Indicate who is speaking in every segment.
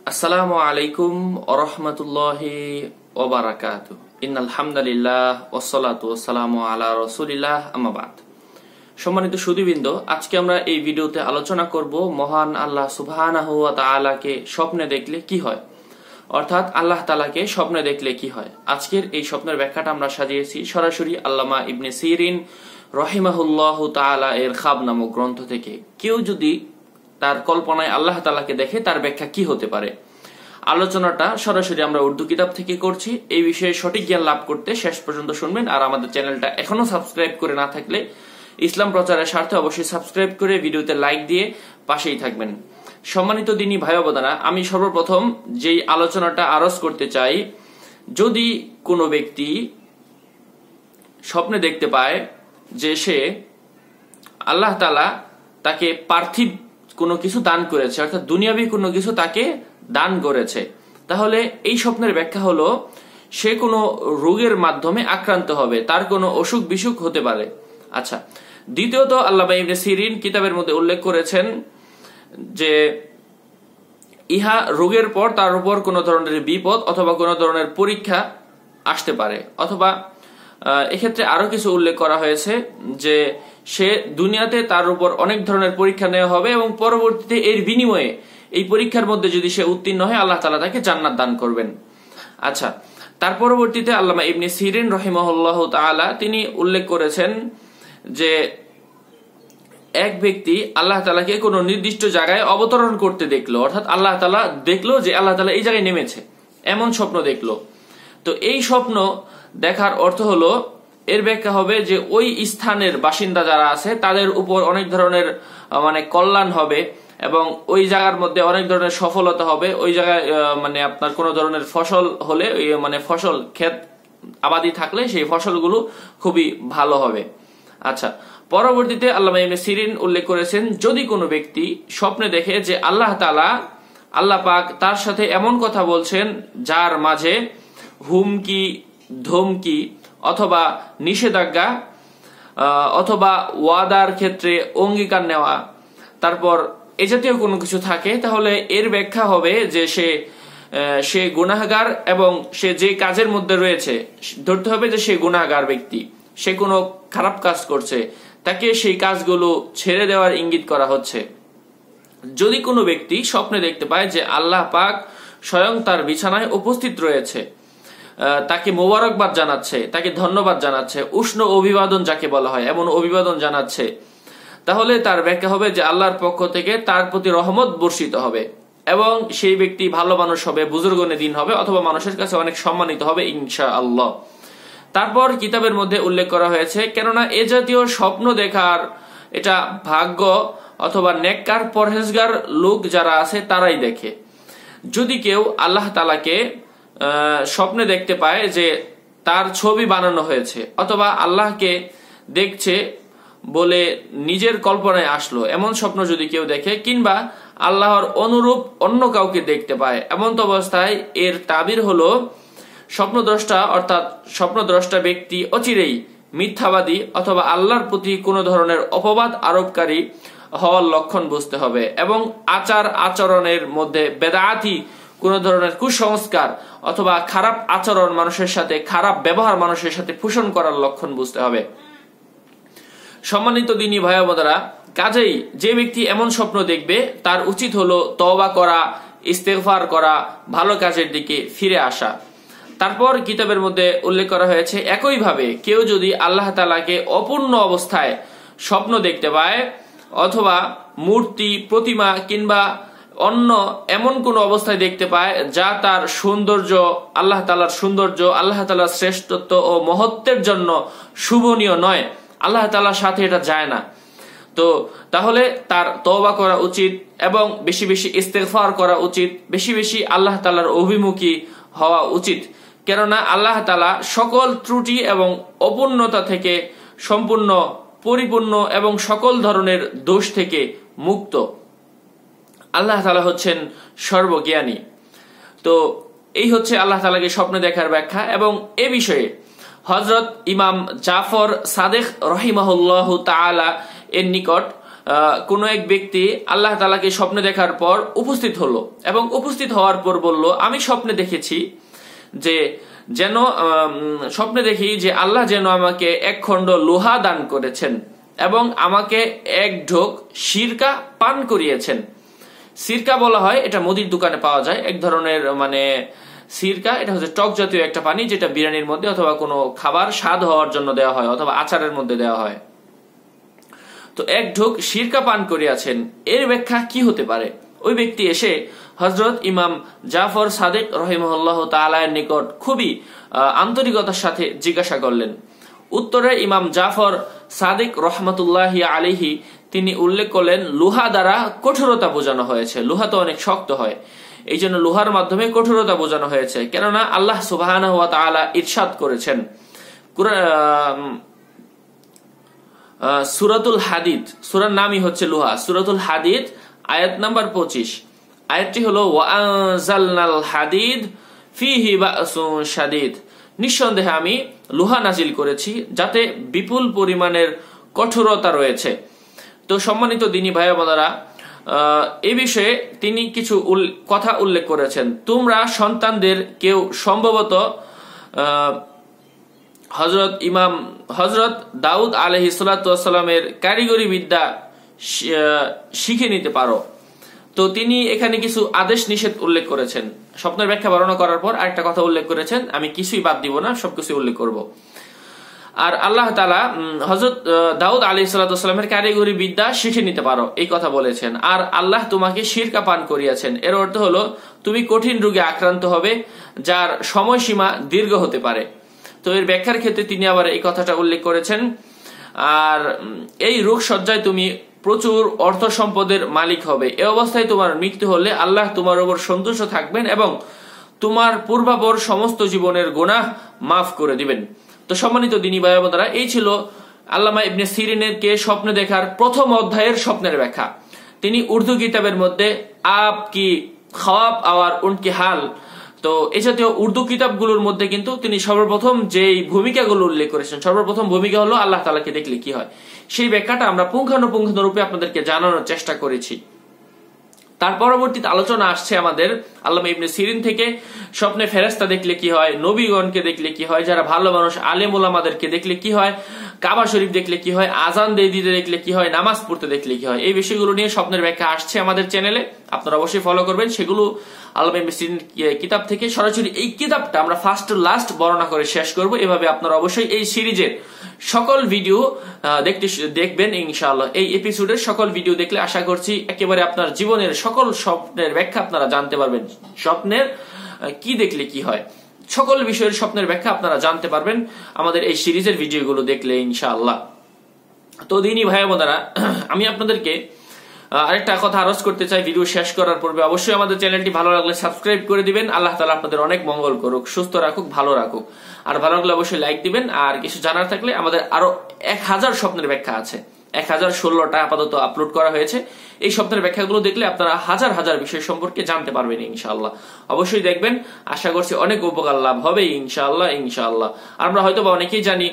Speaker 1: আসসালামু আলাইকুম ওয়া রাহমাতুল্লাহি ওয়া বারাকাতুহু। ইন্নাল হামদালিল্লাহ ওয়াসসালাতু ওয়াসসালামু আলা রাসূলিল্লাহ, আম্মা বাদ। সম্মানিত সুধীবৃন্দ, আজকে আমরা এই ভিডিওতে আলোচনা করব মহান আল্লাহ সুবহানাহু ওয়া তাআলাকে স্বপ্নে দেখলে কি হয়, অর্থাৎ আল্লাহ তাআলাকে স্বপ্নে দেখলে কি হয়। আজকের এই স্বপ্নের ব্যাখ্যাটা আমরা সাজিয়েছি সরাসরি আল্লামা ইবনে সিরিন রাহিমাহুল্লাহু তাআলা এর খাব নামক গ্রন্থ থেকে। কেউ যদি তার কল্পনায় আল্লাহ তাআলাকে দেখে তার ব্যাখ্যা কি হতে পারে, আলোচনাটা সরাসরি আমরা উর্দু কিতাব থেকে করছি। এই বিষয়ে সঠিক জ্ঞান লাভ করতে শেষ পর্যন্ত শুনবেন। আর আমাদের চ্যানেলটা এখনো সাবস্ক্রাইব করে না থাকলে ইসলাম প্রচারের স্বার্থে অবশ্যই সাবস্ক্রাইব করে ভিডিওতে লাইক দিয়ে পাশেই থাকবেন। সম্মানিত দিনী ভাই বোনেরা, আমি সর্বপ্রথম যেই আলোচনাটা আরজ করতে চাই, যদি কোনো ব্যক্তি স্বপ্নে দেখতে পায় যে সে আল্লাহ তাআলা তাকে পার্থিব কোনো কিছু দান করেছে, অর্থাৎ দুনিয়াবি কোনো কিছু তাকে দান করেছে, তাহলে এই স্বপ্নের ব্যাখ্যা হলো সে কোনো রোগের মাধ্যমে আক্রান্ত হবে, তার কোনো অসুখ বিসুখ হতে পারে। আচ্ছা, দ্বিতীয়ত আল্লামা ইবনে সিরিন কিতাবের মধ্যে উল্লেখ করেছেন যে ইহা রোগের পর তার উপর কোনো ধরনের বিপদ অথবা কোনো ধরনের পরীক্ষা আসতে পারে, অথবা এক্ষেত্রে আরো কিছু উল্লেখ করা হয়েছে যে সে দুনিয়াতে তার উপর অনেক ধরনের পরীক্ষা নেওয়া হবে এবং পরবর্তীতে এর বিনিময়ে এই পরীক্ষার মধ্যে যদি সে উত্তীর্ণ হয় আল্লাহ তাআলা তাকে জান্নাত দান করবেন। আচ্ছা, তার পরবর্তীতে আল্লামা ইবনে সিরিন রাহিমাহুল্লাহু তাআলা তিনি উল্লেখ করেছেন যে এক ব্যক্তি আল্লাহ তাআলাকে কোনো নির্দিষ্ট জায়গায় অবতরণ করতে দেখলো, অর্থাৎ আল্লাহ তাআলা দেখলো যে আল্লাহ তাআলা এই জায়গায় নেমেছে, এমন স্বপ্ন দেখলো। তো এই স্বপ্ন দেখার অর্থ হলো, এর ব্যাখ্যা হবে যে ওই স্থানের বাসিন্দা যারা আছে তাদের উপর অনেক ধরনের কল্যাণ হবে এবং ওই জায়গার মধ্যে অনেক ধরনের সফলতা হবে। ওই জায়গায় আপনার কোনো ধরনের ফসল হলে ফসল ক্ষেত আবাদি থাকলে সেই ফসলগুলো খুবই ভালো হবে। আচ্ছা, পরবর্তীতে আল্লামা ইবনে সিরিন উল্লেখ করেছেন, যদি কোনো ব্যক্তি স্বপ্নে দেখে যে আল্লাহ তাআলা আল্লাহ পাক তার সাথে এমন কথা বলছেন যার মাঝে হুমকি, ধমকি অথবা নিষেধাজ্ঞা অথবা ওয়াদার ক্ষেত্রে অঙ্গীকার নেওয়া, তারপর এ জাতীয় কোনো কিছু থাকে, তাহলে এর ব্যাখ্যা হবে যে সে গুনাহগার এবং সে যে কাজের মধ্যে রয়েছে ধরতে হবে যে সে গুনাহগার ব্যক্তি, সে কোনো খারাপ কাজ করছে, তাকে সেই কাজগুলো ছেড়ে দেওয়ার ইঙ্গিত করা হচ্ছে। যদি কোনো ব্যক্তি স্বপ্নে দেখতে পায় যে আল্লাহ পাক স্বয়ং তার বিছানায় উপস্থিত রয়েছে, তাকে মোবারকবাদ জানাচ্ছে, তাকে ধন্যবাদ জানাচ্ছে, উষ্ণ অভিবাদন যাকে বলা হয় এমন অভিবাদন জানাচ্ছে, তাহলে তার ব্যাখ্যা হবে যে আল্লাহর পক্ষ থেকে তার প্রতি রহমত বর্ষিত হবে এবং সেই ব্যক্তি ভালো মানুষ হবে, বুজুর্গনে দিন হবে অথবা মানুষের কাছে অনেক সম্মানিত হবে ইনশাআল্লাহ। তারপর কিতাবের মধ্যে উল্লেখ করা হয়েছে, কেননা এ জাতীয় স্বপ্ন দেখার এটা ভাগ্য অথবা নেককার পরহেজগার লোক যারা আছে তারাই দেখে। যদি কেউ আল্লাহ তাআলাকে স্বপ্নে দেখতে পায় যে তার ছবি বানানো হয়েছে অথবা আল্লাহকে দেখছে বলে নিজের কল্পনায় আসলো, এমন স্বপ্ন যদি কেউ দেখে, কিংবা আল্লাহর অনুরূপ অন্য কাউকে দেখতে পায়, এমন তো অবস্থায় এর তাবির হলো স্বপ্নদ্রষ্টা অর্থাৎ স্বপ্নদ্রষ্টা ব্যক্তি অচিরেই মিথ্যাবাদী অথবা আল্লাহর প্রতি কোনো ধরনের অপবাদ আরোপকারী হওয়ার লক্ষণ বুঝতে হবে এবং আচার আচরণের মধ্যে বেদাআতি কোনো ধরনের কুসংস্কার অথবা খারাপ আচরণ মানুষের সাথে, খারাপ ব্যবহার মানুষের সাথে পোষণ করার লক্ষণ বুঝতে হবে। সম্মানিত দিনী ভাই বোনেরা, কাজেই যে ব্যক্তি এমন স্বপ্ন দেখবে তার উচিত হলো তওবা করা, ইস্তেগফার করা, ভালো কাজের দিকে ফিরে আসা। তারপর কিতাবের মধ্যে উল্লেখ করা হয়েছে, একইভাবে কেউ যদি আল্লাহ তাআলাকে অপূর্ণ অবস্থায় স্বপ্ন দেখতে পায় অথবা মূর্তি, প্রতিমা কিংবা অন্য এমন কোন অবস্থায় দেখতে পায় যা তার সৌন্দর্য, আল্লাহ তাআলার সৌন্দর্য, আল্লাহ তাআলার শ্রেষ্ঠত্ব ও মহত্বের জন্য শুভনীয় নয়, আল্লাহ তাআলার সাথে এটা যায় না, তো তাহলে তার তওবা করা উচিত এবং বেশি বেশি ইস্তেগফার করা উচিত, বেশি বেশি আল্লাহ তাআলার অভিমুখী হওয়া উচিত। কেননা আল্লাহ তাআলা সকল ত্রুটি এবং অপূর্ণতা থেকে সম্পূর্ণ পরিপূর্ণ এবং সকল ধরনের দোষ থেকে মুক্ত। আল্লাহ তাআলা হচ্ছেন সর্বজ্ঞানী। তো এই হচ্ছে আল্লাহ তাআলাকে স্বপ্নে দেখার ব্যাখ্যা। এবং এ বিষয়ে হযরত ইমাম জাফর সাদেক রাহিমাহুল্লাহু তাআলা এর নিকট কোন এক ব্যক্তি আল্লাহ তাআলাকে স্বপ্নে দেখার পর উপস্থিত হলো এবং উপস্থিত হওয়ার পর বলল, আমি স্বপ্নে দেখেছি যে স্বপ্নে দেখি যে আল্লাহ যেন আমাকে এক খণ্ড লোহা দান করেছেন এবং আমাকে এক ঢোক সিরকা পান করিয়েছেন। সিরকা বলা হয়, এটা মুদির দোকানে পাওয়া যায়, এক ধরনের সিরকা, এটা হচ্ছে টক জাতীয় একটা পানি যেটা বিরিয়ানির মধ্যে অথবা কোনো খাবার স্বাদ হওয়ার জন্য দেওয়া হয় অথবা আচারের মধ্যে দেওয়া হয়। তো এক ঢোক সিরকা পান করিয়াছেন, এর ব্যাখ্যা কি হতে পারে? ওই ব্যক্তি এসে হযরত ইমাম জাফর সাদিক রাহিমাহুল্লাহ তাআলার নিকট খুবই আন্তরিকতার সাথে জিজ্ঞাসা করলেন। উত্তরে ইমাম জাফর সাদিক রহমাতুল্লাহি আলাইহি তিনি উল্লেখ করলেন, লোহা দ্বারা কঠোরতা বোঝানো হয়েছে। লোহা তো অনেক শক্ত হয়, এই জন্য লোহার মাধ্যমে কঠোরতা বোঝানো হয়েছে। কেননা আল্লাহ সুবহানাহু ওয়া তাআলা ইরশাদ করেছেন সূরাতুল হাদিদ, সূরার নামই হচ্ছে লোহা, সূরাতুল হাদিদ আয়াত নাম্বার 25। আয়াতটি হলো ওয়া আনজালনাল হাদিদ ফিহি বাসুন শাদীদ, নিঃসন্দেহে আমি লোহা নাজিল করেছি যাতে বিপুল পরিমাণের কঠোরতা রয়েছে। তো সম্মানিত দিনী ভাই বোনেরা, এই বিষয়ে তিনি কিছু কথা উল্লেখ করেছেন। তোমরা সন্তানদের কেউ সম্ভবত হযরত দাউদ আলাইহিস সালাতু ওয়াস সালামের কারিগরি বিদ্যা শিখে নিতে পারো। তো তিনি এখানে কিছু আদেশ নিষেধ উল্লেখ করেছেন। স্বপ্নের ব্যাখ্যা বর্ণনা করার পর আরেকটা কথা উল্লেখ করেছেন, আমি কিছুই বাদ দিব না, সবকিছু উল্লেখ করব। আর আল্লাহ তাআলা হযরত দাউদ আলাইহিস সালাতু ওয়াস সালামের কারিগরি বিদ্যা শিখে নিতে পারো এই কথা বলেছেন। আর আল্লাহ তোমাকে সিরকা পান করিয়েছেন, এর অর্থ হলো তুমি কঠিন রোগে আক্রান্ত হবে যার সময়সীমা দীর্ঘ হতে পারে। তো এর ব্যাখ্যার ক্ষেত্রে তিনি আবার এই কথাটা উল্লেখ করেছেন, আর এই রোগ সজ্জায় তুমি প্রচুর অর্থ সম্পদের মালিক হবে। এই অবস্থায় তোমার মৃত্যু হলে আল্লাহ তোমার উপর সন্তুষ্ট থাকবেন এবং তোমার পূর্বাপর সমস্ত জীবনের গুনাহ মাফ করে দিবেন। তো সম্মানিত দিনী ভাই বোনেরা, এই ছিল আল্লামা ইবনে সিরিনের কে স্বপ্নে দেখার প্রথম অধ্যায়ের স্বপ্নের ব্যাখ্যা। তিনি উর্দু কিতাবের মধ্যে আপ কি খ্বাব আর উনকি হাল, তো এই জাতীয় উর্দু কিতাবগুলোর মধ্যে কিন্তু তিনি সর্বপ্রথম যেই ভূমিকাগুলো উল্লেখ করেছেন, সর্বপ্রথম ভূমিকা হলো আল্লাহ তাআলাকে দেখলে কি হয়, সেই ব্যাখ্যাটা আমরা পুঙ্খানুপুঙ্খ রূপে আপনাদেরকে জানানোর চেষ্টা করেছি। তার পরবর্তীতে আলোচনা আসছে আমাদের আল্লামা ইবনে সিরিন থেকে স্বপ্নে ফেরেশতা দেখলে কি হয়, নবীগণকে দেখলে কি হয়, যারা ভালো মানুষ আলেম ওলামাদেরকে দেখলে কি হয়, কাবা শরীফ দেখলে কি হয়, আজান দিতে দেখলে কি হয়, নামাজ পড়তে দেখলে কি হয়, এই বিষয়গুলো নিয়ে স্বপ্নের ব্যাখ্যা আসছে আমাদের চ্যানেলে, আপনারা অবশ্যই ফলো করবেন। সেগুলো আল্লামা ইবনে সিরিন কিতাব থেকে সরাসরি এই কিতাবটা আমরা ফার্স্ট টু লাস্ট বর্ণনা করে শেষ করব। এভাবে আপনারা অবশ্যই এই সিরিজের সকল ভিডিও দেখবেন ইনশাআল্লাহ। এই এপিসোডের সকল ভিডিও দেখলে আশা করছি একেবারে আপনার জীবনের সকল স্বপ্নের ব্যাখ্যা আপনারা জানতে পারবেন। স্বপ্নের কি দেখলে কি হয়, সকল বিষয়ের স্বপ্নের ব্যাখ্যা আপনারা জানতে পারবেন আমাদের এই সিরিজের ভিডিওগুলো দেখলে ইনশাআল্লাহ। তো দিনী ভাই বোনেরা, আমি আপনাদেরকে আরেকটা কথা আরজ করতে চাই ভিডিও শেষ করার পূর্বে, অবশ্যই আমাদের চ্যানেলটি ভালো লাগলে সাবস্ক্রাইব করে দিবেন। আল্লাহ তাআলা আপনাদের অনেক মঙ্গল করুক, সুস্থ রাখুক, ভালো রাখুক। আর ভালো লাগলে অবশ্যই লাইক দিবেন। আর কিছু জানার থাকলে আমাদের আরো 1000 স্বপ্নের ব্যাখ্যা আছে, 1016টা আপাতত আপলোড করা হয়েছে। এই স্বপ্নের ব্যাখ্যাগুলো দেখলে আপনারা হাজার হাজার বিষয় সম্পর্কে জানতে পারবেন ইনশাআল্লাহ। অবশ্যই দেখবেন, আশা করছি অনেক উপকার লাভ হবে ইনশাআল্লাহ ইনশাআল্লাহ। আমরা হয়তো বা অনেকেই জানি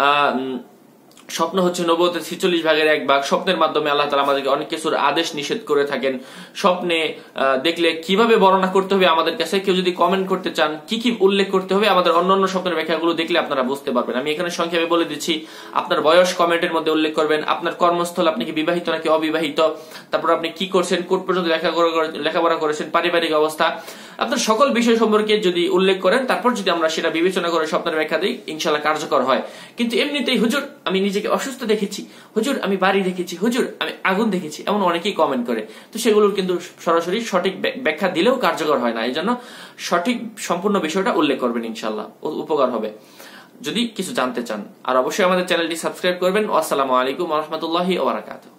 Speaker 1: স্বপ্ন হচ্ছে নবুয়তের 46 ভাগের 1 ভাগ। স্বপ্নের মাধ্যমে আল্লাহ তাআলা আমাদেরকে অনেক কিছুর আদেশ নিষেধ করে থাকেন। স্বপ্নে দেখলে কিভাবে বর্ণনা করতে হবে আমাদের কাছে কেউ যদি কমেন্ট করতে চান, কি কি উল্লেখ করতে হবে আমাদের অন্যান্য স্বপ্নের ব্যাখ্যাগুলো দেখলে আপনারা বুঝতে পারবেন। আমি এখানে সংক্ষেপে বলে দিচ্ছি, আপনার বয়স কমেন্টের মধ্যে উল্লেখ করবেন, আপনার কর্মস্থল, আপনি কি বিবাহিত নাকি অবিবাহিত, তারপর আপনি কি করছেন, কোন পর্যন্ত লেখাপড়া করেছেন, পারিবারিক অবস্থা, আপনার সকল বিষয় সম্পর্কে যদি উল্লেখ করেন, তারপর যদি আমরা সেটা বিবেচনা করে স্বপ্নের ব্যাখ্যা দিই, ইনশাআল্লাহ কার্যকর হয়। কিন্তু এমনিতেই হুজুর আমি নিজেকে অসুস্থ দেখেছি, হুজুর আমি বাড়ি দেখেছি, হুজুর আমি আগুন দেখেছি, এমন অনেকেই কমেন্ট করে। তো সেগুলোর কিন্তু সরাসরি সঠিক ব্যাখ্যা দিলেও কার্যকর হয় না। এই জন্য সঠিক সম্পূর্ণ বিষয়টা উল্লেখ করবেন, ইনশাআল্লাহ উপকার হবে যদি কিছু জানতে চান। আর অবশ্যই আমাদের চ্যানেলটি সাবস্ক্রাইব করবেন। আসসালামু আলাইকুম ওয়া রাহমাতুল্লাহি ওয়া বারাকাতুহু।